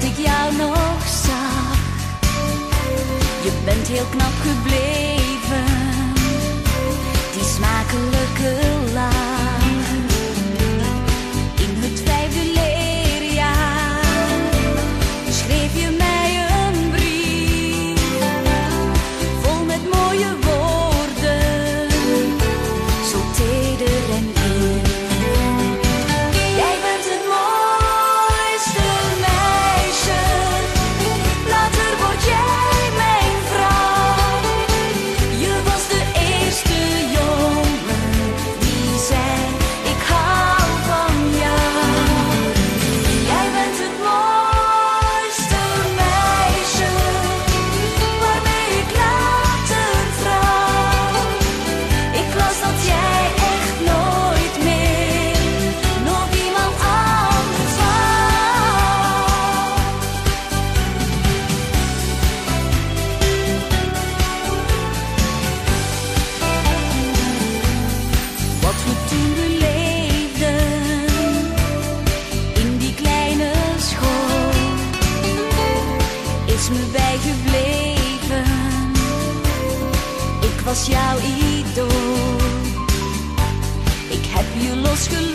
dat ik jou nog zag. Je bent heel knap gebleven, die smakelijke lach. In het 5e leerjaar schreef je mij een brief, vol met mooie woorden, zo teder en lief. Jij bent het mooiste meisje, later word jij mijn vrouw. Je was de eerste jongen die zei, ik hou van jou. Jij bent het mooiste meisje, waarmee ik later trouw. Ik las dat jij echt nooit meer nog iemand anders wou. Wat we toen beleefden in die kleine school is me bijgebleven. Ik was jouw idool. Ik heb je losgelaten